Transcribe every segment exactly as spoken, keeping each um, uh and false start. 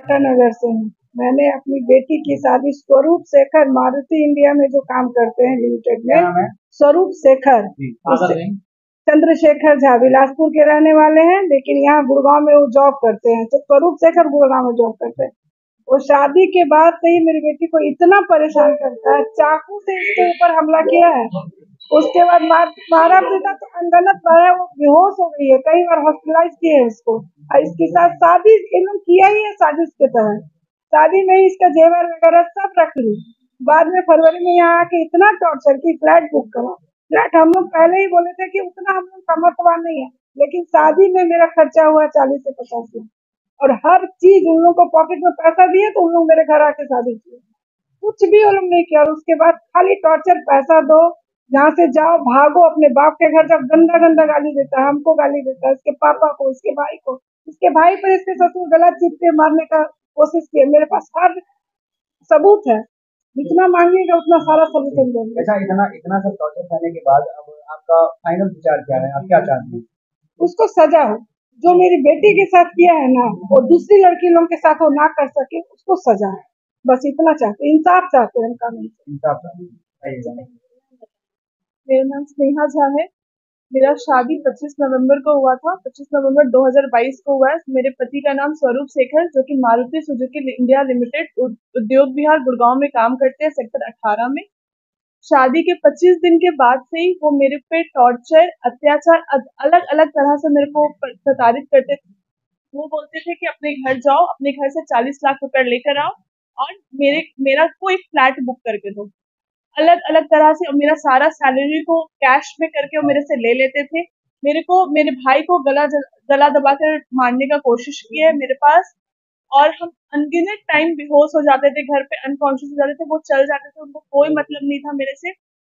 नगर से हूँ। मैंने अपनी बेटी की शादी स्वरूप शेखर मारुति इंडिया में जो काम करते हैं लिमिटेड में, स्वरूप शेखर चंद्रशेखर झा बिलासपुर के रहने वाले हैं, लेकिन यहाँ गुड़गांव में वो जॉब करते हैं। तो स्वरूप शेखर गुड़गांव में जॉब करते हैं। वो शादी के बाद से ही मेरी बेटी को इतना परेशान करता है, चाकू से इसके ऊपर हमला किया है। उसके बाद मारा पीटा तो अनगनत मारा, वो बेहोश हो गई है, कई बार हॉस्पिटलाइज किए हैं इसको। और इसके साथ शादी इन्होंने किया ही है साजिश के तहत। शादी में ही इसका जेवर वगैरह सब रख ली। बाद में फरवरी में यहाँ आके इतना टॉर्चर की फ्लैट बुक करा। फ्लैट हम लोग पहले ही बोले थे कि उतना हम लोग सामर्थ्यवान नहीं है, लेकिन शादी में मेरा खर्चा हुआ चालीस से पचास लाख, और हर चीज उन लोग को पॉकेट में पैसा दिए तो उन लोग मेरे घर आके शादी किए। कुछ भी वो लोग नहीं किया। और उसके बाद खाली टॉर्चर, पैसा दो, यहाँ से जाओ, भागो अपने बाप के घर। जब गंदा गंदा गाली देता है, हमको गाली देता है, इसके पापा को, इसके भाई को, इसके भाई पर इसके ससुर गला चीप के मारने का कोशिश किया। मेरे पास हर सबूत है, जितना मांगेगा उतना सारा सबूत हम देंगे। अच्छा, इतना इतना सब टॉर्चर करने के बाद अब आपका फाइनल विचार क्या है? आप क्या चाहते हैं? उसको सजा हो। जो मेरी बेटी के साथ किया है ना, वो दूसरी लड़की लोगों के साथ वो ना कर सके, उसको सजा है। बस इतना चाहते, इंसाफ चाहते हैं हम कानून से। इंसाफ चाहते हैं। मेरा नाम स्नेहा झा है। मेरा शादी पच्चीस नवंबर को हुआ था। पच्चीस नवंबर दो हज़ार बाईस को हुआ है। मेरे पति का नाम स्वरूप शेखर, जो कि मारुति सुजुकी इंडिया लिमिटेड उद्योग विहार गुड़गांव में काम करते हैं, सेक्टर अठारह में। शादी के पच्चीस दिन के बाद से ही वो मेरे पे टॉर्चर, अत्याचार, अलग अलग तरह से मेरे को प्रताड़ित करते थे। वो बोलते थे कि अपने घर जाओ, अपने घर से चालीस लाख रुपए लेकर आओ और मेरे मेरा को एक फ्लैट बुक करके दो। अलग अलग तरह से मेरा सारा सैलरी को कैश में करके वो मेरे से ले लेते थे। मेरे को, मेरे भाई को गला गला दबाकर मारने का कोशिश की है मेरे पास। और हम अनगिनत टाइम बेहोश हो जाते थे, घर पे अनकॉन्शियस हो जाते थे, वो चल जाते थे, उनको कोई मतलब नहीं था मेरे से।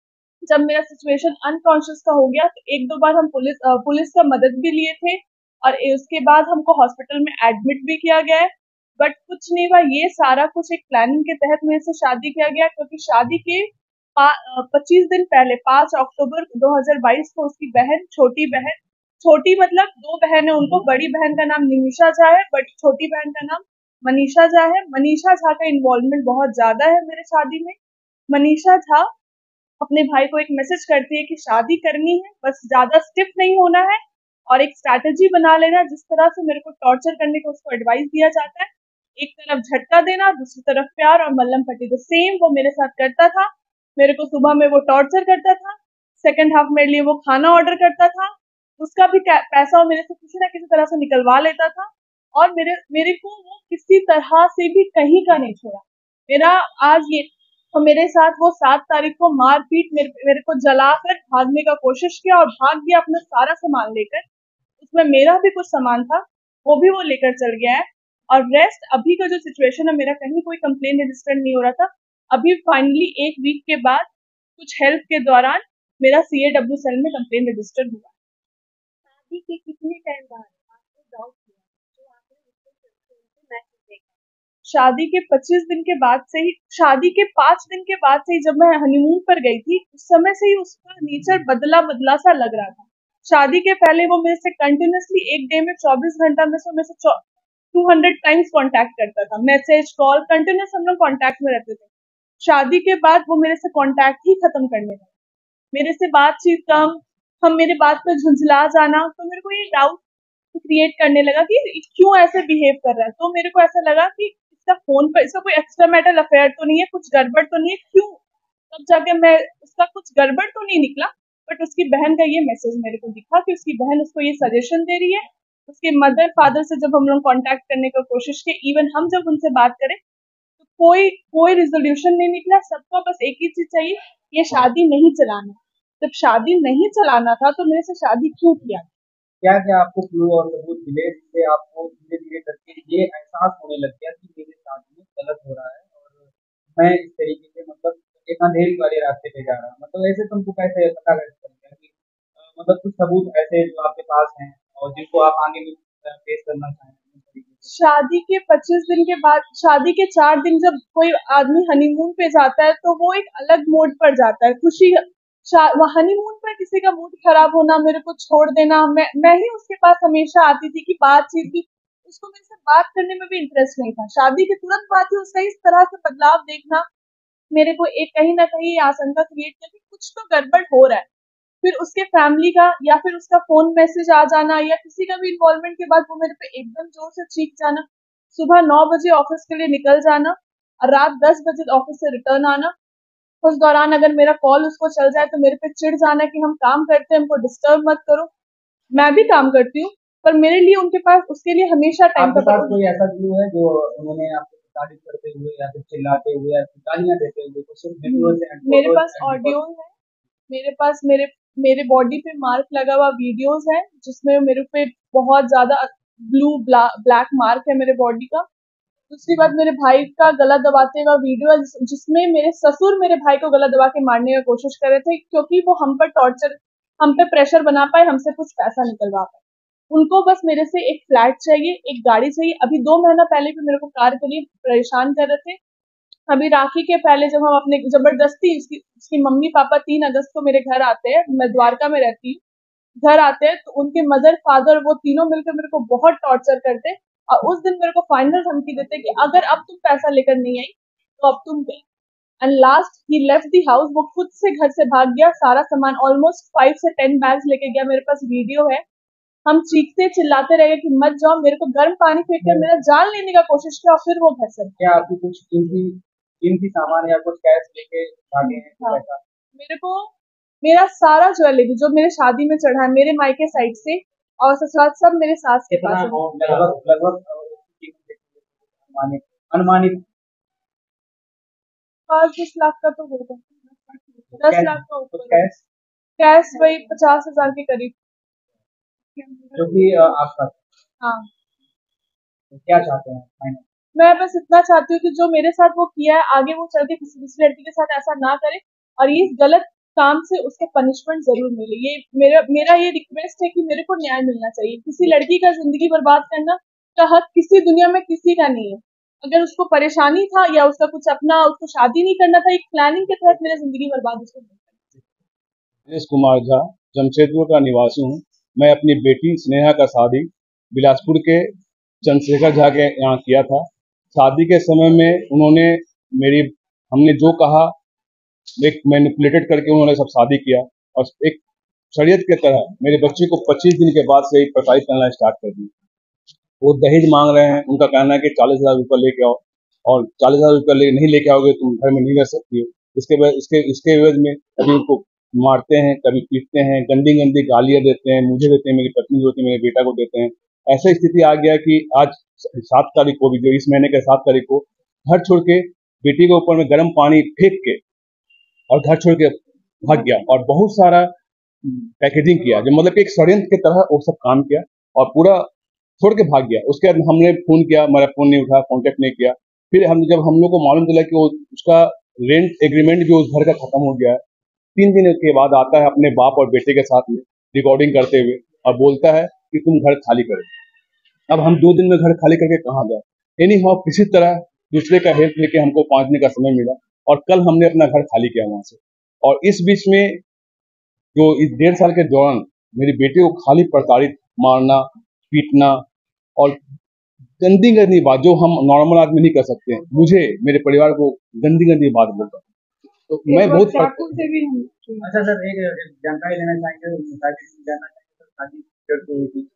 जब मेरा सिचुएशन अनकॉन्शियस का हो गया तो एक दो बार हम पुलिस पुलिस का मदद भी लिए थे, और उसके बाद हमको हॉस्पिटल में एडमिट भी किया गया है, बट कुछ नहीं हुआ। ये सारा कुछ एक प्लानिंग के तहत मेरे से शादी किया गया, क्योंकि शादी के पच्चीस दिन पहले पाँच अक्टूबर दो हज़ार बाईस को उसकी बहन, छोटी बहन, छोटी मतलब दो बहन है उनको, बड़ी बहन का नाम निमिषा झा है, बट छोटी बहन का नाम मनीषा झा है। मनीषा झा का इन्वॉल्वमेंट बहुत ज्यादा है मेरे शादी में। मनीषा झा अपने भाई को एक मैसेज करती है कि शादी करनी है, बस ज्यादा स्टिफ नहीं होना है, और एक स्ट्रैटेजी बना लेना जिस तरह से मेरे को टॉर्चर करने का उसको एडवाइस दिया जाता है। एक तरफ झटका देना, दूसरी तरफ प्यार और मल्लम पट्टी। तो सेम वो मेरे साथ करता था। मेरे को सुबह में वो टॉर्चर करता था, सेकंड हाफ मेरे लिए वो खाना ऑर्डर करता था, उसका भी पैसा वो मेरे से किसी ना किसी तरह से निकलवा लेता था, और मेरे मेरे को वो किसी तरह से भी कहीं का नहीं छोड़ा। मेरा आज ये तो मेरे साथ वो सात तारीख को मारपीट, मेरे, मेरे को जलाकर भागने का कोशिश किया और भाग गया अपना सारा सामान लेकर। उसमें मेरा भी कुछ सामान था, वो भी वो लेकर चल गया है। और रेस्ट अभी का जो सिचुएशन है, मेरा कहीं कोई कंप्लेन रजिस्टर्ड नहीं हो रहा था। अभी फाइनली एक वीक के बाद कुछ हेल्प के दौरान मेरा सीएडब्ल्यू सेल में कंप्लेन रजिस्टर्ड हुआ। शादी के कितने टाइम बाद आपको डाउट हुआ जो आपने मैसेज देखा? शादी के पच्चीस दिन के बाद से ही, शादी के पांच दिन के बाद से ही, जब मैं हनीमून पर गई थी, उस समय से ही उसका नेचर बदला बदला सा लग रहा था। शादी के पहले वो मेरे से कंटिन्यूसली एक डे में चौबीस घंटा में से मेरे से टू हंड्रेड टाइम्स कांटेक्ट करता था, मैसेज, कॉल, कंटिन्यूस हम लोग कांटेक्ट में रहते थे। शादी के बाद वो मेरे से कांटेक्ट ही खत्म करने लगा, मेरे से बातचीत कम, हम मेरे बात पे झुंझला जाना। तो मेरे को ये डाउट क्रिएट करने लगा कि क्यों ऐसे बिहेव कर रहा है। तो मेरे को ऐसा लगा कि इसका फोन पर, इसका कोई एक्स्ट्रा मैटर अफेयर तो नहीं है, कुछ गड़बड़ तो नहीं है, क्यों? तब जाके मैं, उसका कुछ गड़बड़ तो नहीं निकला, बट उसकी बहन का ये मैसेज मेरे को दिखा कि उसकी बहन उसको ये सजेशन दे रही है। उसके मदर फादर से जब हम लोग कांटेक्ट करने की कोशिश की, इवन हम जब उनसे बात करें तो कोई कोई रिजोल्यूशन नहीं निकला। सबको बस एक ही चीज चाहिए, ये शादी नहीं चलाना। जब शादी नहीं चलाना था तो मेरे से शादी क्यों किया? क्या क्या आपको क्लू और सबूत मिले जिससे आपको धीरे धीरे करके ये एहसास होने लग गया कि मेरे साथ में गलत हो रहा है और मैं इस तरीके से मतलब एक अंधेरी वाले रास्ते पे जा रहा हूँ? मतलब ऐसे तुमको कैसे पता लग गया कि मतलब कुछ सबूत ऐसे जो आपके पास हैं और जिनको आप आगे भी फेस करना चाहें? शादी के पच्चीस दिन के बाद, शादी के चार दिन जब कोई आदमी हनीमून पे जाता है तो वो एक अलग मोड पर जाता है। खुशी, हनीमून पर किसी का मूड खराब होना, मेरे को छोड़ देना, मैं मैं ही उसके पास हमेशा आती थी कि बातचीत भी, उसको मेरे से बात करने में भी इंटरेस्ट नहीं था। शादी के तुरंत बाद ही उसका इस तरह से बदलाव देखना मेरे को एक कहीं ना कहीं ये आशंका क्रिएट किया कि कुछ तो गड़बड़ हो रहा है। फिर उसके फैमिली का या फिर उसका फोन मैसेज आ जाना या किसी का भी इन्वॉल्वमेंट के बाद वो मेरे पे एकदम जोर से चीख जाना, सुबह नौ बजे ऑफिस के लिए निकल जाना और रात दस बजे ऑफिस से रिटर्न आना। उस दौरान अगर मेरा कॉल उसको चल जाए तो मेरे पे चिढ़ जाना कि हम काम करते हैं, हमको डिस्टर्ब मत करो। मैं भी काम करती हूँ पर मेरे लिए उनके पास उसके लिए हमेशा टाइम आपके था। पास कोई ऐसा व्यू है जो उन्होंने आपको तारीफ करते हुए या फिर चिल्लाते हुए या फिर गालियां देते हुए कुछ वीडियो से and मेरे photos पास and ऑडियो है, मेरे पास मेरे मेरे बॉडी पे मार्क लगा हुआ वीडियोस है जिसमें मेरे पे बहुत ज्यादा ब्लू ब्लैक मार्क है मेरे बॉडी का। दूसरी बात, मेरे भाई का गला दबाते हुआ वीडियो है जिस- जिसमें मेरे ससुर मेरे भाई को गला दबा के मारने की कोशिश कर रहे थे क्योंकि वो हम पर टॉर्चर, हम पे प्रेशर बना पाए, हमसे कुछ पैसा निकलवा पाए। उनको बस मेरे से एक फ्लैट चाहिए, एक गाड़ी चाहिए। अभी दो महीना पहले भी मेरे को कार के लिए परेशान कर रहे थे। अभी राखी के पहले जब हम अपने जबरदस्ती उसकी उसकी मम्मी पापा तीन अगस्त को मेरे घर आते हैं, मैं द्वारका में रहती हूँ, घर आते हैं तो उनके मदर फादर वो तीनों मिलकर मेरे को बहुत टॉर्चर करते और उस दिन मेरे को फाइनल धमकी देते कि अगर अब तुम पैसा लेकर नहीं आई तो अब तुम गई। एंड लास्ट ही लेफ्ट दी हाउस, वो खुद से घर से भाग गया, सारा सामान ऑलमोस्ट फाइव से टेन बैग्स लेके गया। मेरे पास वीडियो है, हम चीखते चिल्लाते रह गए कि मत जाओ, मेरे को गर्म पानी फेंक कर मेरा जान लेने का कोशिश किया और फिर वो घर से भाग क्या आपकी कुछ कीमती कीमती सामान या कुछ कैश लेके भागे हैं हाँ। ऐसा? मेरे को मेरा सारा ज्वेलरी जो मेरे शादी में चढ़ा है मेरे मायके साइड से और ससुराल सब मेरे सास के कितना पास है। amount लगभग लगभग अ, उसकी कीमत कितनी है? अनुमानित अनुमानित पाँच दस लाख का तो होगा, दस कैश लाख का कुछ ऊपर कैश कैश वही पचास हजार के करीब। जो कि अ, आपका हाँ, तो क्या चाहते हैं फाइनल? मैं बस इतना चाहती हूँ कि जो मेरे साथ वो किया है आगे वो चल के किसी दूसरी लड़की के साथ ऐसा ना करे और ये गलत काम से उसके पनिशमेंट जरूर मिले। ये मेरा मेरा ये रिक्वेस्ट है कि मेरे को न्याय मिलना चाहिए। किसी लड़की का जिंदगी बर्बाद करना का हक किसी दुनिया में किसी का नहीं है। अगर उसको परेशानी था या उसका कुछ अपना उसको शादी नहीं करना था, एक प्लानिंग के तहत मेरी जिंदगी बर्बाद उसको नहीं करनी। दिनेश कुमार झा, जमशेदपुर का निवासी हूँ। मैं अपनी बेटी स्नेहा का शादी बिलासपुर के चंद्रशेखर झा के यहाँ किया था। शादी के समय में उन्होंने मेरी हमने जो कहा एक मैनिपुलेटेड करके उन्होंने सब शादी किया और एक शरीयत के तरह मेरे बच्चे को पच्चीस दिन के बाद से ही प्रताड़ित करना स्टार्ट कर दी। वो दहेज मांग रहे हैं, उनका कहना है कि चालीस हजार रुपये लेके आओ और चालीस हजार रुपये ले, नहीं लेके आओगे तुम घर में नहीं रह सकती हो। इसके बाद इसके इसके एवज में कभी उनको मारते हैं, कभी पीटते हैं, गंदी गंदी गालियां देते हैं, मुझे देते हैं, मेरी पत्नी जो होती है मेरे बेटा को देते हैं। ऐसा स्थिति आ गया कि आज सात तारीख को भी जो इस महीने के सात तारीख को घर छोड़ के बेटी के ऊपर में गर्म पानी फेंक के और घर छोड़ के भाग गया और बहुत सारा पैकेजिंग किया, जो मतलब कि एक षड्यंत्र की तरह वो सब काम किया और पूरा छोड़ के भाग गया। उसके बाद हमने फोन किया, मेरा फोन नहीं उठा, कॉन्टेक्ट नहीं किया। फिर हम जब हम लोग को मालूम चला कि वो उसका रेंट एग्रीमेंट जो उस घर का खत्म हो गया है, तीन दिन के बाद आता है अपने बाप और बेटे के साथ में रिकॉर्डिंग करते हुए और बोलता है कि तुम घर खाली करो। अब हम दो दिन में घर खाली करके कहाँ जाए? एनी हाउ किसी तरह दूसरे का हेल्प लेके हमको पाँच दिन का समय मिला और कल हमने अपना घर खाली किया वहां से। और इस बीच में जो इस डेढ़ साल के दौरान मेरी बेटी को खाली प्रताड़ित, मारना, पीटना और गंदी गंदी बात जो हम नॉर्मल आदमी नहीं कर सकते हैं, मुझे मेरे परिवार को गंदी गंदी बात बोलता। तो मैं एक बहुत बार चाकू से भी हम अच्छा सर, एक एक जानकारी लेना चाहेंगे, शादी जानना चाहेंगे सर, शादी कब हुई थी?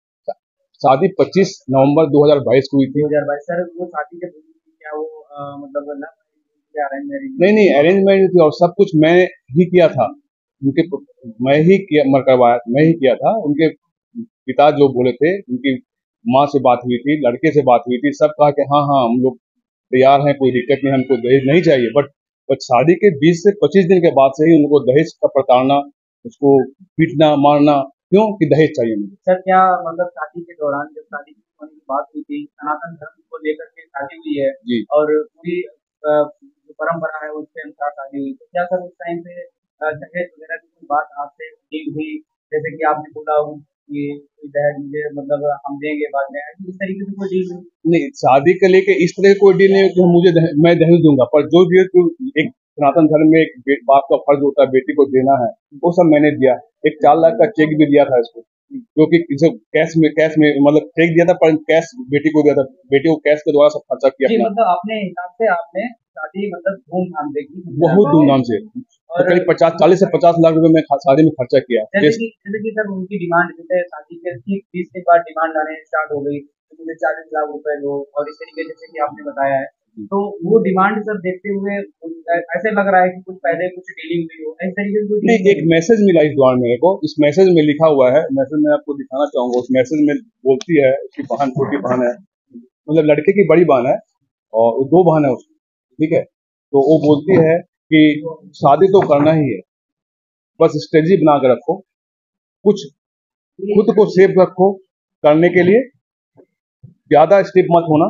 शादी पच्चीस नवंबर दो हज़ार बाईस को हुई थी। दो हज़ार बाईस सर, वो शादी जब हुई थी क्या वो अ, मतलब लव मैरिज या अरेंज मैरिज? नहीं नहीं अरेंज मैरिज थी और सब कुछ मैं ही किया था। उनके मैं ही किया मर करवाया मैं ही किया था। उनके पिता जो बोले थे, उनकी माँ से बात हुई थी, लड़के से बात हुई थी, सब कहा कि हाँ हाँ हम लोग तैयार हैं, कोई दिक्कत नहीं, हमको दहेज नहीं चाहिए। बट बट शादी के बीस से पच्चीस दिन के बाद से ही उनको दहेज का प्रताड़ना, उसको पीटना, मारना, क्यों कि दहेज चाहिए मुझे। सर क्या मतलब शादी के दौरान जब शादी होने की बात हुई थी, सनातन धर्म को लेकर के शादी हुई है जी और पूरी अ, जो परंपरा है उसके अनुसार शादी हुई, तो क्या सर उस टाइम पे अ, दहेज वगैरह की कोई बात आपसे डील हुई? जैसे कि आपने बोला हो कि कोई दहेज मुझे मतलब हम देंगे बाद में, ऐसी इस तरीके से कोई डील हुई? नहीं, शादी को लेके इस तरह कोई डील नहीं है कि हम मुझे दहे- मैं दहेज दूंगा, पर जो भी है तो एक सनातन धर्म में एक बे- बाप का फर्ज होता है बेटी को देना है, वो सब मैंने दिया। एक चार लाख का चेक भी दिया था इसको। क्योंकि इसे कैश में कैश में मतलब चेक दिया था, पर कैश बेटी को दिया था, बेटी को कैश के द्वारा सब खर्चा किया जी अपना मतलब अपने हिसाब से आपने शादी मतलब धूमधाम से की बहुत धूमधाम से। तो और करीब पचास चालीस से पचास लाख रुपए में खा- शादी में खर्चा किया। जैसे जैसे कि जैसे कि सर उनकी डिमांड जैसे शादी के ठीक बीस के बाद डिमांड आने स्टार्ट हो गई तो मुझे चालीस लाख रुपए दो और इस तरीके जैसे कि आपने बताया है तो वो डिमांड सर देखते हुए उन- ऐसे लग रहा है कि कुछ पहले कुछ डीलिंग हुई हो इस तरीके से कोई नहीं, डीलिंग एक मैसेज मिला इस दौरान मेरे को। इस मैसेज में लिखा हुआ है, मैसेज में आपको दिखाना चाहूंगा। उस मैसेज में बोलती है, उसकी बहन, छोटी बहन है, मतलब लड़के की बड़ी बहन है और वो दो बहन है उसकी, ठीक है। तो वो बोलती है कि शादी तो करना ही है, बस स्ट्रेटजी बना के रखो, कुछ खुद को सेफ रखो करने के लिए, ज्यादा स्टिप मत होना,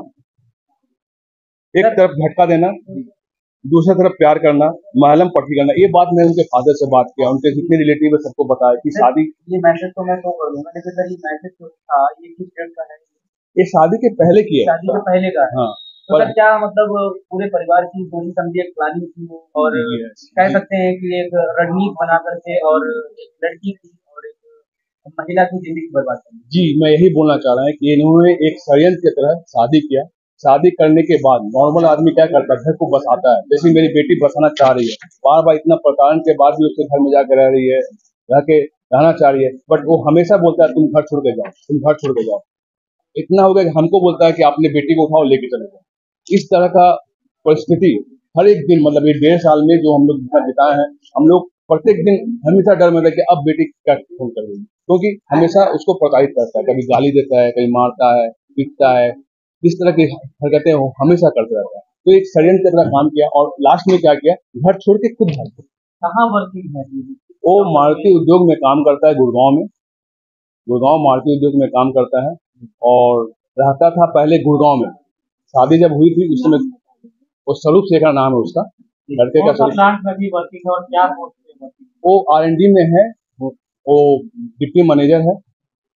एक तरफ झटका देना, दूसरी तरफ प्यार करना, महलम पट्टी करना। ये बात मैं उनके फादर से बात किया, उनके जितने रिलेटिव है सबको बताया कि शादी, ये मैसेज तो मैं तो कर दूंगा लेकिन सर ये मैसेज जो था ये किस डेट का है ये शादी के पहले की है। शादी से पहले का है हाँ, तो पर सर क्या मतलब पूरे परिवार की सोची समझी एक प्लानिंग थी वो और Yes, कह जी। सकते हैं कि एक रणनीति बना करके और एक लड़की की और एक महिला की जिंदगी बर्बाद करनी जी, मैं यही बोलना चाह रहा है कि इन्होंने एक षड्यंत्र की तरह शादी किया। शादी करने के बाद नॉर्मल आदमी क्या करता है, घर को बसाता है। जैसे मेरी बेटी बसाना चाह रही है, बार बार इतना प्रताड़न के बाद भी उसके घर में जाकर रह रही है, रह के रहना चाह रही है, बट वो हमेशा बोलता है तुम घर छोड़ के जाओ, तुम घर छोड़ के जाओ। इतना हो गया कि हमको बोलता है कि आपने बेटी को उठाओ लेके चले जाओ। इस तरह का परिस्थिति हर एक दिन, मतलब ये डेढ़ साल में जो हम लोग जितना बिताए हैं, हम लोग प्रत्येक दिन हमेशा डर में रहते कि अब बेटी क्या फोन कर देगी, क्योंकि हमेशा उसको प्रताड़ित करता है, कभी गाली देता है, कभी मारता है, पीटता है, इस तरह की हरकतें वो हमेशा करते रहता है। तो एक षड्यंत्र की तरह काम किया और लास्ट में क्या किया, घर छोड़ के खुद भाग गया। कहाँ वर्किंग है वो मारुति उद्योग में काम करता है, गुड़गांव में। गुड़गांव मारुति उद्योग में काम करता है और रहता था पहले गुड़गांव में। शादी जब हुई थी उस समय, वो स्वरूप शेखर नाम है उसका, लड़के का कौन सा स्वरूप। प्लांट में भी वर्किंग है और क्या पोस्ट पे वर्किंग वो आर एन डी में है, वो वो डिप्टी मैनेजर है।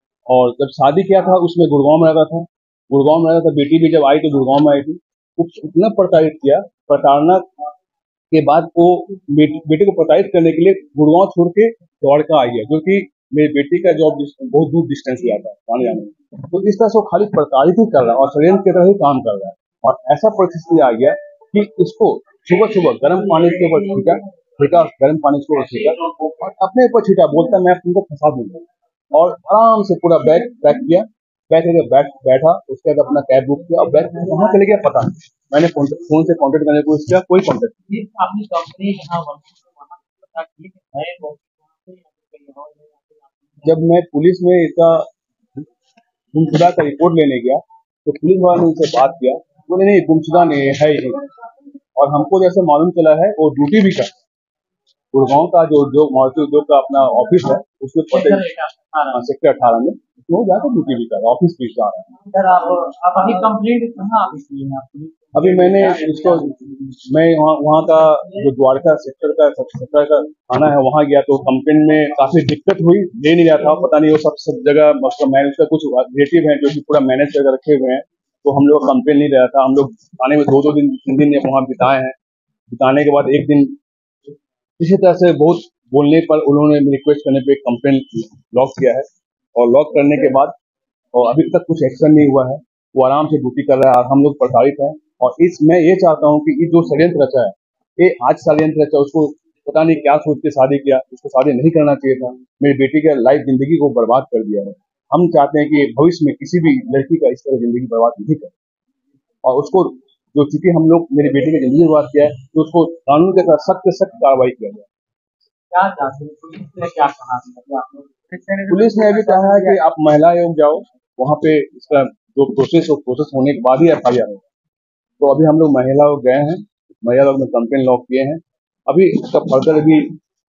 और जब शादी किया था उसमें गुड़गांव में रहता था, गुड़गांव में रहता था। बेटी भी जब आई तो गुड़गांव में आई थी। उस- इतना प्रताड़ित किया, प्रताड़ना के बाद वो बेटी, बेटी को प्रताड़ित करने के लिए गुड़गांव छोड़ के द्वारका आई है, क्योंकि मेरी बेटी का जॉब बहुत दूर डिस्टेंस गया था आने जाने में। तो इस तरह से वो खाली प्रताड़ित ही कर रहा है और षड्यंत्र की तरह ही काम कर रहा है। और ऐसा परिस्थिति आ गया कि इसको सुबह सुबह गर्म पानी के ऊपर छीटा छीटा गर्म पानी के ऊपर छीटा और अपने ऊपर छीटा, बोलता मैं तुमको फंसा दूंगा। और आराम से पूरा बैग पैक किया, बैग लेकर बैठ बैठा, उसके बाद अपना कैब बुक किया और बैग कहाँ चले गया पता नहीं। मैंने फोन फोन से कांटेक्ट करने की कोशिश किया, कोई कांटेक्ट नहीं। ये आपने कंपनी जहाँ वर्किंग है वहाँ पता किए कि है वर्किंग वहाँ पे या फिर कहीं और है या फिर आपने जब मैं पुलिस में इसका गुमशुदा का रिपोर्ट लेने गया तो पुलिस वाले ने उनसे बात किया, बोले नहीं गुमशुदा नहीं है ही। और हमको जैसे मालूम चला है वो ड्यूटी भी कर गुड़गांव का जो उद्योग मारुति उद्योग का अपना ऑफिस है उसमें पते सेक्टर अठारह में उसमें वो जाकर ड्यूटी भी कर रहा है, ऑफिस भी जा रहा है। सर आप आप अभी कंप्लेंट कहाँ ऑफिस किए हैं आप पुलिस अभी मैंने इसको मैं वहाँ वहाँ का जो द्वारका सेक्टर का सेक्टर का थाना है वहाँ गया तो कंप्लेन में काफी दिक्कत हुई, ले नहीं रहा था, पता नहीं वो सब सब जगह मतलब मैनेज का कुछ रिलेटिव है जो कि पूरा मैनेज करके रखे हुए हैं, तो हम लोग कंप्लेन नहीं रहा था। हम लोग थाने में दो दो दिन तीन दिन वहाँ बिताए हैं। बिताने के बाद एक दिन इसी तरह से बहुत बोलने पर उन्होंने रिक्वेस्ट करने पे कंप्लेन लॉक किया है और लॉक करने के बाद और अभी तक कुछ एक्शन नहीं हुआ है। वो आराम से ड्यूटी कर रहा है और हम लोग प्रताड़ित हैं। और इस मैं ये चाहता हूँ कि ये जो षड्यंत्र रचा है, ये आज षड्यंत्र रचा, उसको पता नहीं क्या सोच के शादी किया, उसको शादी नहीं करना चाहिए था। मेरी बेटी का लाइफ जिंदगी को बर्बाद कर दिया है। हम चाहते हैं कि भविष्य में किसी भी लड़की का इस तरह जिंदगी बर्बाद नहीं करे और उसको जो चूंकि हम लोग मेरी बेटी की जिंदगी बर्बाद किया है तो उसको कानून के तहत सख्त से सख्त कार्रवाई किया जाए। क्या चाहते हैं पुलिस ने क्या कहा अभी आप लोग पुलिस ने अभी कहा है कि आप महिला आयोग जाओ, वहाँ पे इसका जो प्रोसेस हो प्रोसेस होने के बाद ही एफ आई आर होगा। तो अभी हम लोग महिला आयोग गए हैं, महिला आयोग में कंप्लेन लॉक किए हैं। अभी इसका फर्दर अभी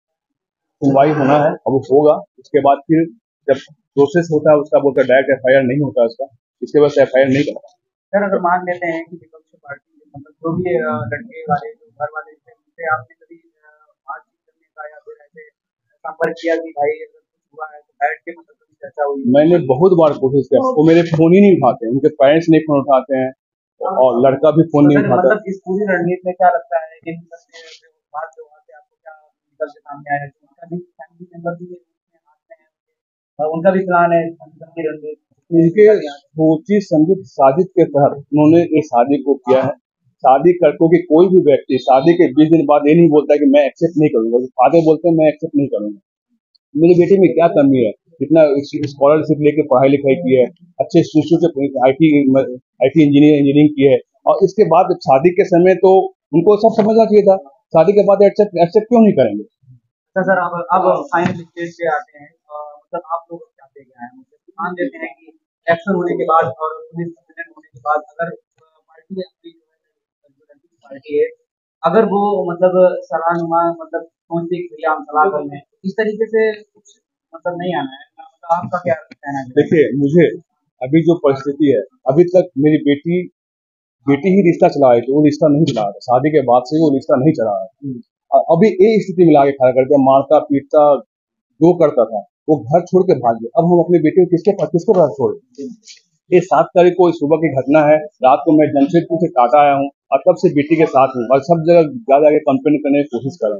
सुनवाई होना है और वो होगा। उसके बाद फिर जब प्रोसेस होता है उसका बोलता डायरेक्ट एफ आई आर नहीं होता उसका, इसके बाद एफ आई आर नहीं करता। सर अगर मान लेते हैं कि विपक्ष पार्टी मतलब जो भी अ, लड़के वाले जो घर वाले थे उनसे आपने कभी अ, बातचीत करने का या फिर ऐसे संपर्क किया कि भाई अगर कुछ हुआ है तो बैठ के मतलब कभी चर्चा हुई मैंने बहुत बार कोशिश किया, वो मेरे फोन ही नहीं उठाते, उनके पेरेंट्स नहीं फोन उठाते हैं और लड़का भी फोन तो नहीं सर उठाता। मतलब इस पूरी रणनीति में क्या लगता है कि मतलब ये जो बात जो वहाँ से आपको क्या निकल के सामने आया है कि उनका भी फैमिली मेंबर भी है उसमें हाथ में है और उनका भी प्लान है गंभीर रणवीर इनके सोची समझी साजिश के तहत उन्होंने ये शादी को किया है। शादी कर क्योंकि कोई भी व्यक्ति शादी के बीस दिन बाद ये नहीं बोलता कि मैं एक्सेप्ट नहीं करूंगा, फादर बोलते हैं मैं एक्सेप्ट नहीं करूंगा। मेरी बेटी में क्या कमी है, इतना स्कॉलरशिप लेके पढ़ाई लिखाई की है, अच्छे इंस्टीट्यूट से आईटी आईटी इंजीनियर इंजीनियरिंग की है, और इसके बाद शादी के समय तो उनको सब समझना चाहिए था, शादी के बाद एक्सेप्ट एक्सेप्ट क्यों नहीं करेंगे। अच्छा सर, अब अब फाइनल स्टेज पे आते हैं, अ, मतलब आप लोग क्या दे गए हैं, मतलब मान लेते हैं कि इलेक्शन होने के बाद और पुलिस प्रेसिडेंट होने के बाद अगर अ, पार्टी अपनी जो है जो रंजीत पार्टी है, अगर वो मतलब सलाहनुमा मतलब सोचती है कि भैया हम सलाह कर लें, इस तरीके से कुछ मतलब नहीं आना है, मतलब आपका क्या कहना है? देखिए, मुझे अभी जो परिस्थिति है, अभी तक मेरी बेटी बेटी ही रिश्ता चला रही थी, वो रिश्ता नहीं चला रहा था, शादी के बाद से वो रिश्ता नहीं चला रहा था। अभी ये स्थिति में लाके खड़ा कर दिया, मारता पीटता जो करता था, वो घर छोड़ के भाग गया। अब हम अपनी बेटी को किसके पास किसको पास छोड़े। ये सात तारीख को सुबह की घटना है, रात को मैं जमशेदपुर से टाटा आया हूँ और तब से बेटी के साथ हूँ और सब जगह जा जाके कंप्लेन करने की कोशिश कर रहा हूँ।